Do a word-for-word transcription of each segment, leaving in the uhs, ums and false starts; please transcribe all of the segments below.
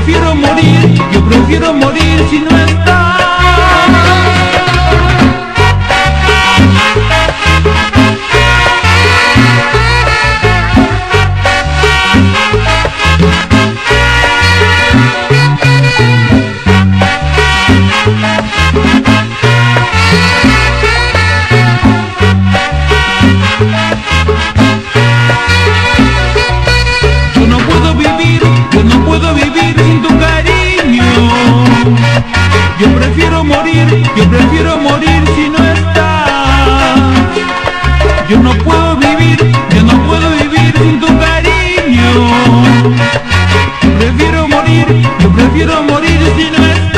prefiero morir, yo prefiero morir si no estás. Yo prefiero morir, yo prefiero morir si no estás. Yo no puedo vivir, yo no puedo vivir sin tu cariño. Yo prefiero morir, yo prefiero morir si no estás.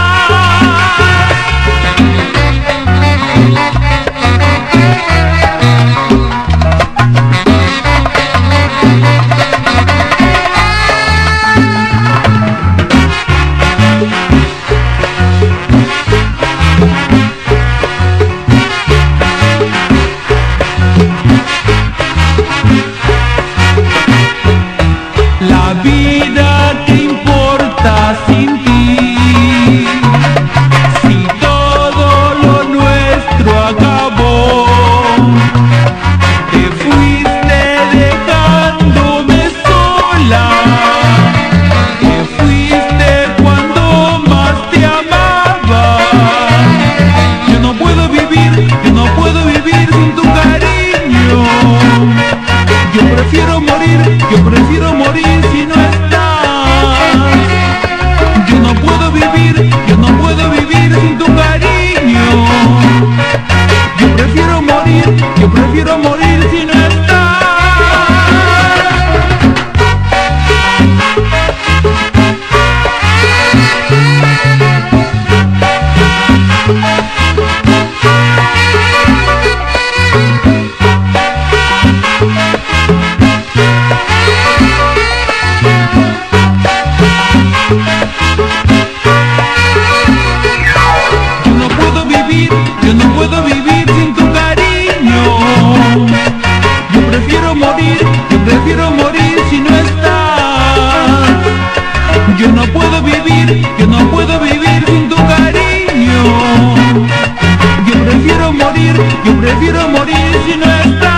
La vida que importa sin ti, si todo lo nuestro acabó, te fuiste dejándome sola, te fuiste cuando más te amaba. Yo no puedo vivir, yo no puedo vivir sin tu cariño. Yo prefiero morir, yo prefiero morir si no estás. Yo no puedo vivir, yo no puedo vivir sin tu cariño. Yo prefiero morir, yo prefiero morir si no estás. Yo no puedo vivir sin tu cariño. Yo prefiero morir, yo prefiero morir si no estás. Yo no puedo vivir, yo no puedo vivir sin tu cariño. Yo prefiero morir, yo prefiero morir si no estás.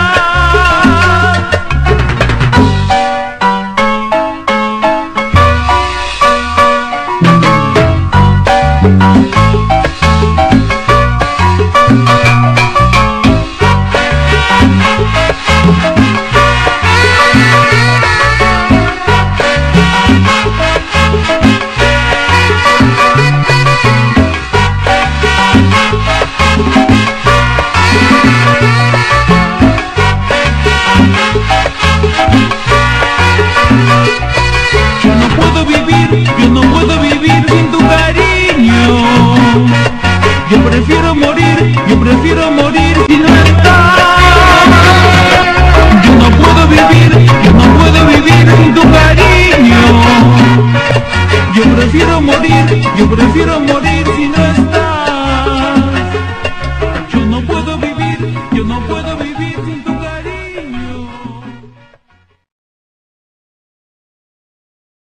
Yo no puedo vivir sin tu cariño. Yo prefiero morir, yo prefiero morir si no estás. Yo no puedo vivir, yo no puedo vivir sin tu cariño. Yo prefiero morir, yo prefiero morir si no estás.